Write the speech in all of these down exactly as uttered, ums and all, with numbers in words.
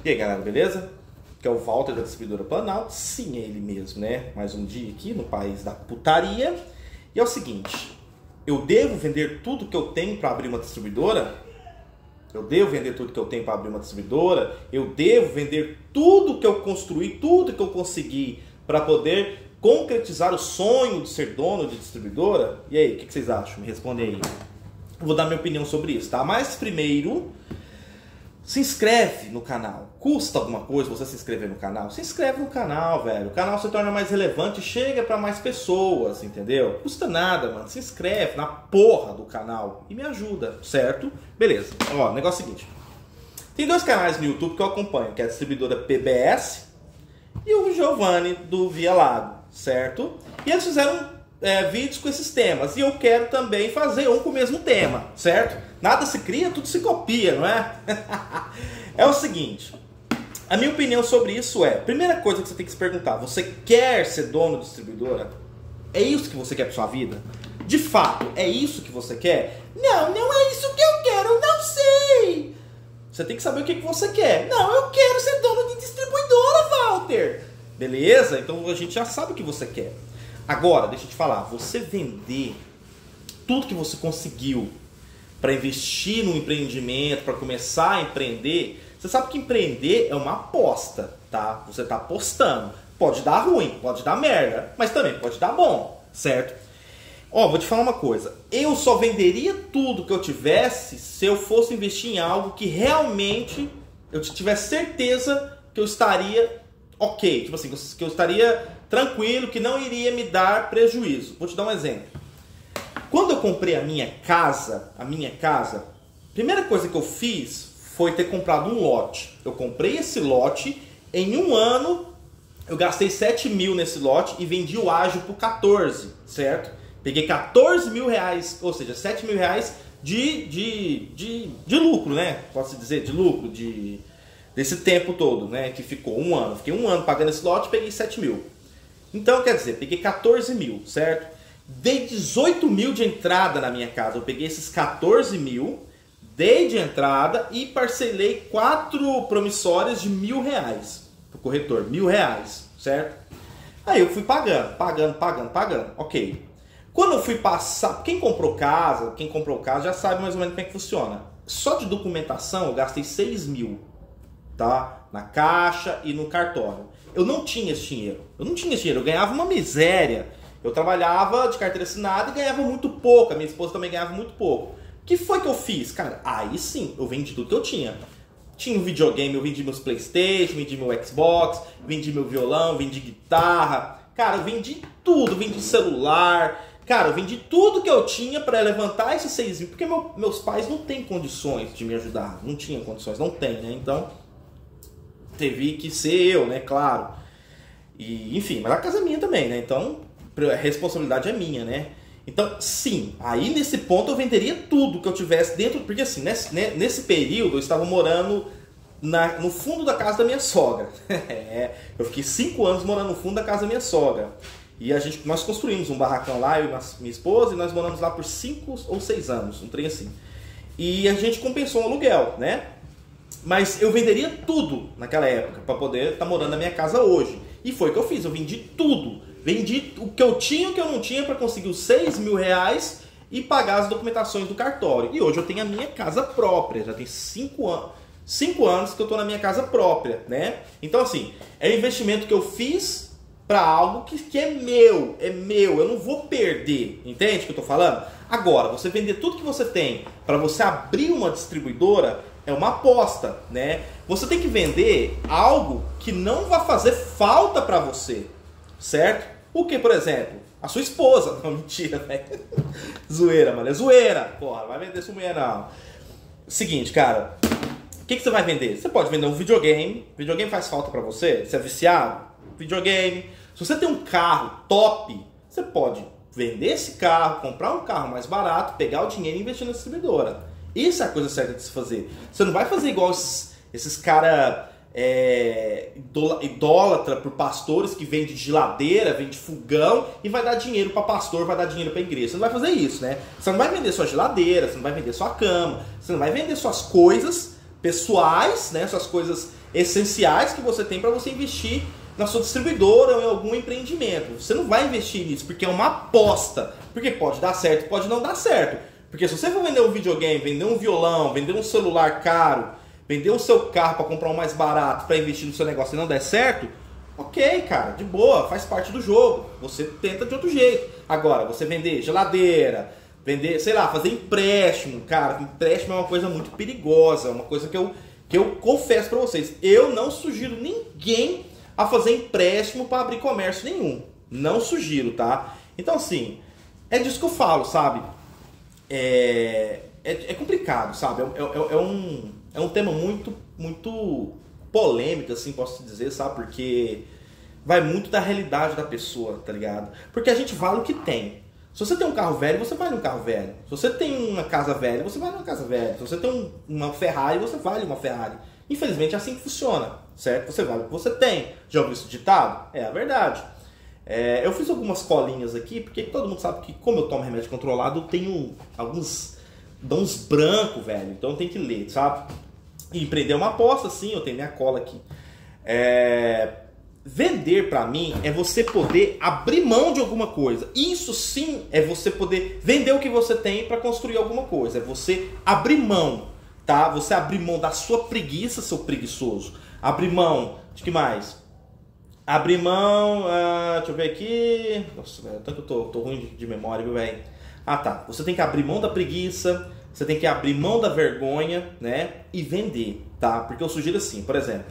E aí galera, beleza? Que é o Walter da Distribuidora Planalto. Sim, é ele mesmo, né? Mais um dia aqui no país da putaria. E é o seguinte, eu devo vender tudo que eu tenho para abrir uma distribuidora? Eu devo vender tudo que eu tenho para abrir uma distribuidora? Eu devo vender tudo que eu construí, tudo que eu consegui para poder concretizar o sonho de ser dono de distribuidora? E aí, o que vocês acham? Me respondem aí. Eu vou dar minha opinião sobre isso, tá? Mas primeiro, se inscreve no canal. Custa alguma coisa você se inscrever no canal? Se inscreve no canal, velho. O canal se torna mais relevante e chega para mais pessoas, entendeu? Custa nada, mano. Se inscreve na porra do canal e me ajuda, certo? Beleza. Ó, o negócio é o seguinte. Tem dois canais no YouTube que eu acompanho, que é a distribuidora P B S e o Giovanni do Via Lago, certo? E eles fizeram é, vídeos com esses temas. E eu quero também fazer um com o mesmo tema, certo? Nada se cria, tudo se copia, não é? É o seguinte, a minha opinião sobre isso é, primeira coisa que você tem que se perguntar, você quer ser dono de distribuidora? É isso que você quer para sua vida? De fato, é isso que você quer? Não, não é isso que eu quero, eu não sei. Você tem que saber o que você quer. Não, eu quero ser dono de distribuidora, Walter. Beleza? Então a gente já sabe o que você quer. Agora, deixa eu te falar, você vender tudo que você conseguiu para investir no empreendimento, para começar a empreender, você sabe que empreender é uma aposta, tá? Você está apostando. Pode dar ruim, pode dar merda, mas também pode dar bom, certo? Ó, vou te falar uma coisa. Eu só venderia tudo que eu tivesse se eu fosse investir em algo que realmente eu tivesse certeza que eu estaria ok. Tipo assim, que eu estaria tranquilo, que não iria me dar prejuízo. Vou te dar um exemplo. Quando eu comprei a minha casa, a minha casa, a primeira coisa que eu fiz foi ter comprado um lote. Eu comprei esse lote, em um ano eu gastei sete mil nesse lote e vendi o ágio por quatorze, certo? Peguei quatorze mil reais, ou seja, sete mil reais de, de, de, de lucro, né? Posso dizer, de lucro, de, desse tempo todo, né? Que ficou um ano. Fiquei um ano pagando esse lote e peguei sete mil. Então, quer dizer, peguei quatorze mil, certo? Dei dezoito mil de entrada na minha casa. Eu peguei esses quatorze mil, dei de entrada e parcelei quatro promissórias de mil reais pro corretor. Mil reais, certo? Aí eu fui pagando, pagando, pagando, pagando. Ok. Quando eu fui passar... Quem comprou casa, quem comprou casa já sabe mais ou menos como é que funciona. Só de documentação eu gastei seis mil, tá? Na caixa e no cartório. Eu não tinha esse dinheiro. Eu não tinha esse dinheiro. Eu ganhava uma miséria. Eu trabalhava de carteira assinada e ganhava muito pouco. A minha esposa também ganhava muito pouco. O que foi que eu fiz? Cara, aí sim, eu vendi tudo que eu tinha. Tinha um videogame, eu vendi meus PlayStation, vendi meu Xbox, vendi meu violão, vendi guitarra. Cara, eu vendi tudo, vendi celular. Cara, eu vendi tudo que eu tinha para levantar esses seis mil. Porque meu, meus pais não têm condições de me ajudar. Não tinham condições, não tem, né? Então, teve que ser eu, né? Claro. E, enfim, mas a casa é minha também, né? Então, a responsabilidade é minha, né? Então, sim, aí nesse ponto eu venderia tudo que eu tivesse dentro, porque assim, nesse, nesse período eu estava morando na, no fundo da casa da minha sogra. É, eu fiquei cinco anos morando no fundo da casa da minha sogra. E a gente, nós construímos um barracão lá, eu e minha esposa, e nós moramos lá por cinco ou seis anos, um trem assim. E a gente compensou o aluguel, né? Mas eu venderia tudo naquela época para poder estar morando na minha casa hoje. E foi o que eu fiz, eu vendi tudo. Vendi o que eu tinha e o que eu não tinha para conseguir os seis mil reais e pagar as documentações do cartório. E hoje eu tenho a minha casa própria, já tem cinco anos, cinco anos que eu estou na minha casa própria, né? Então assim, é um investimento que eu fiz para algo que, que é meu, é meu, eu não vou perder, entende o que eu estou falando? Agora, você vender tudo que você tem para você abrir uma distribuidora é uma aposta, né? Você tem que vender algo que não vai fazer falta para você, certo? O que, por exemplo? A sua esposa. Não, mentira, velho. Zoeira, mano. É zoeira. Porra, vai vender sua mulher, não. Seguinte, cara. O que, que você vai vender? Você pode vender um videogame. Videogame faz falta pra você? Você é viciado? Videogame. Se você tem um carro top, você pode vender esse carro, comprar um carro mais barato, pegar o dinheiro e investir na distribuidora. Isso é a coisa certa de se fazer. Você não vai fazer igual esses, esses caras... É, idólatra por pastores que vende geladeira, vende fogão e vai dar dinheiro para pastor, vai dar dinheiro para igreja. Você não vai fazer isso, né? Você não vai vender sua geladeira, você não vai vender sua cama, você não vai vender suas coisas pessoais, né? Suas coisas essenciais que você tem para você investir na sua distribuidora ou em algum empreendimento. Você não vai investir nisso porque é uma aposta. Porque pode dar certo, pode não dar certo. Porque se você for vender um videogame, vender um violão, vender um celular caro, vender o seu carro para comprar um mais barato para investir no seu negócio e não der certo, ok, cara, de boa, faz parte do jogo. Você tenta de outro jeito. Agora, você vender geladeira, vender, sei lá, fazer empréstimo, cara, empréstimo é uma coisa muito perigosa, é uma coisa que eu, que eu confesso para vocês. Eu não sugiro ninguém a fazer empréstimo para abrir comércio nenhum. Não sugiro, tá? Então, assim, é disso que eu falo, sabe? É, é, é complicado, sabe? É, é, é, um, é um tema muito, muito polêmico, assim, posso dizer, sabe? Porque vai muito da realidade da pessoa, tá ligado? Porque a gente vale o que tem. Se você tem um carro velho, você vale um carro velho. Se você tem uma casa velha, você vale uma casa velha. Se você tem um, uma Ferrari, você vale uma Ferrari. Infelizmente é assim que funciona, certo? Você vale o que você tem. Já ouviu esse ditado? É a verdade. É, eu fiz algumas colinhas aqui, porque todo mundo sabe que como eu tomo remédio controlado, eu tenho alguns dons brancos, velho. Então eu tenho que ler, sabe? E empreender uma aposta, sim, eu tenho minha cola aqui. É... Vender pra mim é você poder abrir mão de alguma coisa. Isso sim é você poder vender o que você tem para construir alguma coisa. É você abrir mão, tá? Você abrir mão da sua preguiça, seu preguiçoso. Abrir mão de que mais? Abrir mão, uh, deixa eu ver aqui. Nossa, velho, tanto que eu tô, tô ruim de, de memória, viu, velho? Ah, tá. Você tem que abrir mão da preguiça, você tem que abrir mão da vergonha, né? E vender, tá? Porque eu sugiro assim, por exemplo,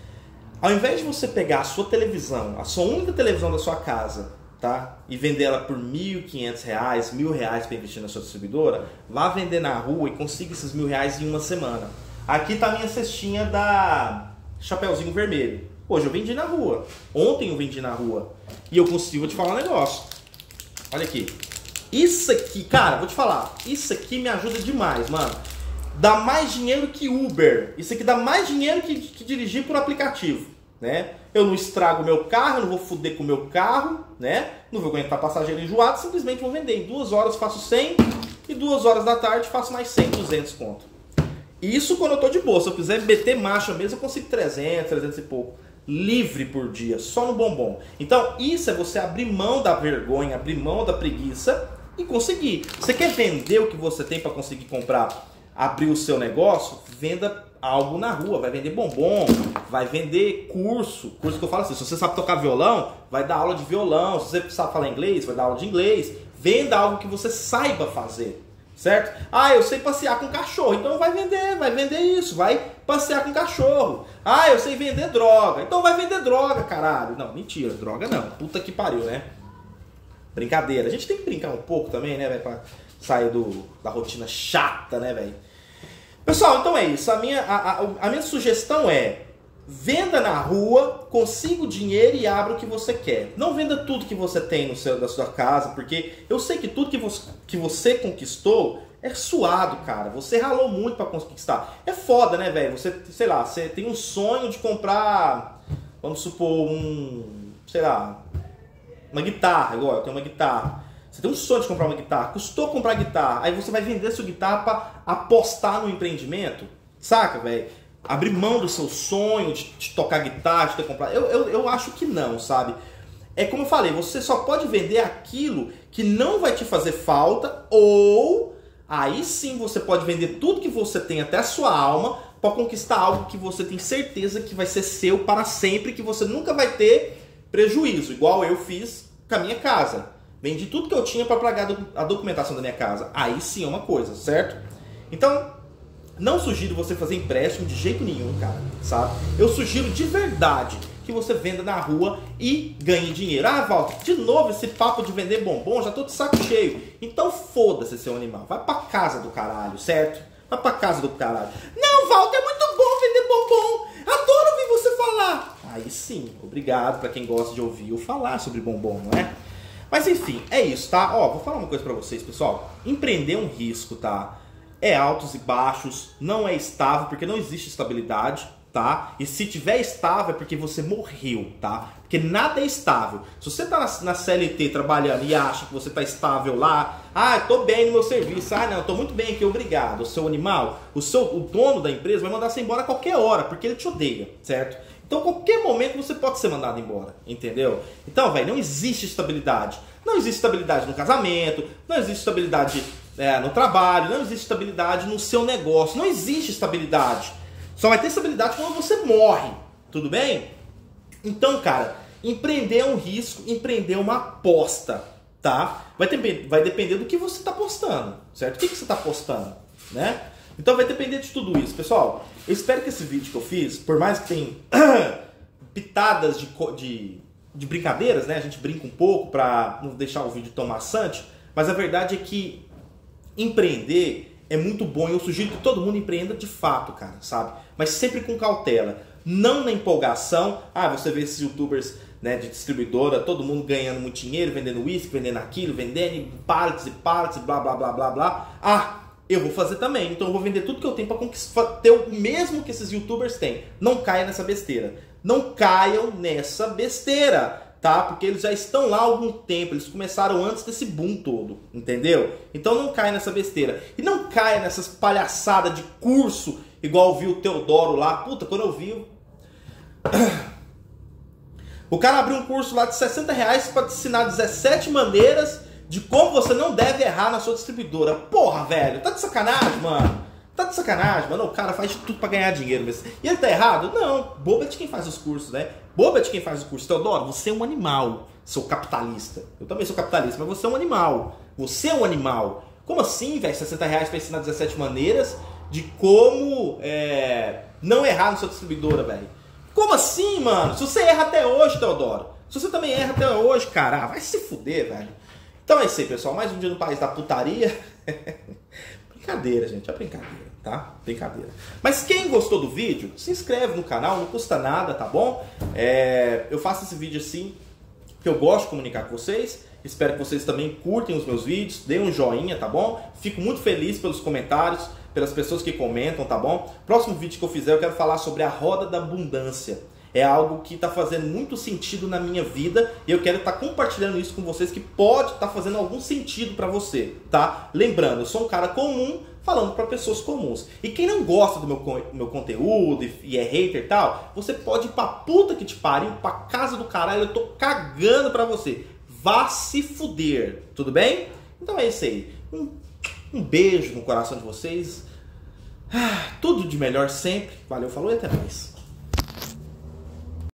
ao invés de você pegar a sua televisão, a sua única televisão da sua casa, tá? E vender ela por mil e quinhentos reais, mil reais para investir na sua distribuidora, vá vender na rua e consiga esses mil reais em uma semana. Aqui tá a minha cestinha da Chapeuzinho Vermelho. Hoje eu vendi na rua. Ontem eu vendi na rua. E eu consigo te falar um negócio. Olha aqui. Isso aqui, cara, vou te falar. Isso aqui me ajuda demais, mano. Dá mais dinheiro que Uber. Isso aqui dá mais dinheiro que, que dirigir por aplicativo, né? Eu não estrago o meu carro, eu não vou foder com o meu carro, né? Não vou aguentar passageiro enjoado, simplesmente vou vender. Em duas horas faço cem e duas horas da tarde faço mais cem, duzentos conto. Isso quando eu tô de boa. Se eu quiser meter marcha mesmo, eu consigo trezentos, trezentos e pouco. Livre por dia, só no bombom. Então isso é você abrir mão da vergonha, abrir mão da preguiça e conseguir. Você quer vender o que você tem para conseguir comprar? Abrir o seu negócio, venda algo na rua, vai vender bombom, vai vender curso, curso que eu falo assim, se você sabe tocar violão, vai dar aula de violão, se você sabe falar inglês, vai dar aula de inglês, venda algo que você saiba fazer, certo? Ah, eu sei passear com cachorro, então vai vender, vai vender isso, vai passear com cachorro. Ah, eu sei vender droga, então vai vender droga, caralho. Não, mentira, droga não, puta que pariu, né? Brincadeira, a gente tem que brincar um pouco também, né, velho, pra sair do, da rotina chata, né, velho? Pessoal, então é isso. A minha, a, a, a minha sugestão é: venda na rua, consiga o dinheiro e abra o que você quer. Não venda tudo que você tem no seu, da sua casa, porque eu sei que tudo que você, que você conquistou é suado, cara. Você ralou muito pra conquistar. É foda, né, velho? Você, sei lá, você tem um sonho de comprar, vamos supor, um, sei lá, uma guitarra. Igual eu tenho uma guitarra. Você tem um sonho de comprar uma guitarra, custou comprar guitarra, aí você vai vender sua guitarra para apostar no empreendimento, saca, velho? Abrir mão do seu sonho de, de tocar guitarra, de ter comprado. Eu, eu, eu acho que não, sabe? É como eu falei, você só pode vender aquilo que não vai te fazer falta, ou aí sim você pode vender tudo que você tem, até a sua alma, para conquistar algo que você tem certeza que vai ser seu para sempre, que você nunca vai ter prejuízo, igual eu fiz com a minha casa. Vendi tudo que eu tinha para pagar a documentação da minha casa. Aí sim é uma coisa, certo? Então, não sugiro você fazer empréstimo de jeito nenhum, cara, sabe? Eu sugiro de verdade que você venda na rua e ganhe dinheiro. Ah, Walter, de novo esse papo de vender bombom, já tô de saco cheio. Então foda-se, seu animal. Vai pra casa do caralho, certo? Vai pra casa do caralho. Não, Walter, é muito bom vender bombom. Adoro ouvir você falar. Aí sim, obrigado pra quem gosta de ouvir eu falar sobre bombom, não é? Mas enfim, é isso, tá? Ó, vou falar uma coisa pra vocês, pessoal. Empreender é um risco, tá? É altos e baixos, não é estável, porque não existe estabilidade, tá? E se tiver estável é porque você morreu, tá? Porque nada é estável. Se você tá na, na C L T trabalhando e acha que você tá estável lá, ah, tô bem no meu serviço, ah, não, tô muito bem aqui, obrigado. O seu animal, o, seu, o dono da empresa vai mandar você embora a qualquer hora, porque ele te odeia, certo? Então, a qualquer momento você pode ser mandado embora, entendeu? Então, velho, não existe estabilidade. Não existe estabilidade no casamento, não existe estabilidade é, no trabalho, não existe estabilidade no seu negócio, não existe estabilidade. Só vai ter estabilidade quando você morre, tudo bem? Então, cara, empreender é um risco, empreender é uma aposta, tá? Vai, ter, vai depender do que você está apostando, certo? O que, que você está apostando, né? Então vai depender de tudo isso, pessoal. Eu espero que esse vídeo que eu fiz, por mais que tenha pitadas de, de, de brincadeiras, né? A gente brinca um pouco para não deixar o vídeo tão maçante, mas a verdade é que empreender é muito bom e eu sugiro que todo mundo empreenda de fato, cara, sabe? Mas sempre com cautela, não na empolgação. Ah, você vê esses youtubers, né, de distribuidora, todo mundo ganhando muito dinheiro, vendendo uísque, vendendo aquilo, vendendo pallets e pallets e blá blá blá blá blá. Ah, eu vou fazer também, então eu vou vender tudo que eu tenho para ter o mesmo que esses youtubers têm. Não caia nessa besteira. Não caiam nessa besteira, tá? Porque eles já estão lá há algum tempo, eles começaram antes desse boom todo, entendeu? Então não caia nessa besteira. E não caia nessas palhaçadas de curso, igual eu vi o Teodoro lá. Puta, quando eu vi... O cara abriu um curso lá de sessenta reais para te ensinar dezessete maneiras de como você não deve errar na sua distribuidora. Porra, velho, tá de sacanagem, mano. Tá de sacanagem, mano. O cara faz de tudo pra ganhar dinheiro mesmo. E ele tá errado? Não. Boba é de quem faz os cursos, né? Boba é de quem faz o curso. Teodoro, você é um animal, seu capitalista. Eu também sou capitalista, mas você é um animal. Você é um animal. Como assim, velho? sessenta reais pra ensinar dezessete maneiras de como é, não errar na sua distribuidora, velho. Como assim, mano? Se você erra até hoje, Teodoro. Se você também erra até hoje, cara, vai se fuder, velho. Então é isso aí, pessoal. Mais um dia no país da putaria. Brincadeira, gente. É brincadeira, tá? Brincadeira. Mas quem gostou do vídeo, se inscreve no canal. Não custa nada, tá bom? É, eu faço esse vídeo assim porque eu gosto de comunicar com vocês. Espero que vocês também curtem os meus vídeos. Deem um joinha, tá bom? Fico muito feliz pelos comentários, pelas pessoas que comentam, tá bom? Próximo vídeo que eu fizer eu quero falar sobre a roda da abundância. É algo que está fazendo muito sentido na minha vida e eu quero estar tá compartilhando isso com vocês, que pode estar tá fazendo algum sentido para você, tá? Lembrando, eu sou um cara comum falando para pessoas comuns. E quem não gosta do meu, meu conteúdo e, e é hater e tal, você pode ir pra puta que te pariu, pra casa do caralho, eu tô cagando pra você. Vá se fuder, tudo bem? Então é isso aí. Um, um beijo no coração de vocês. Ah, tudo de melhor sempre. Valeu, falou e até mais.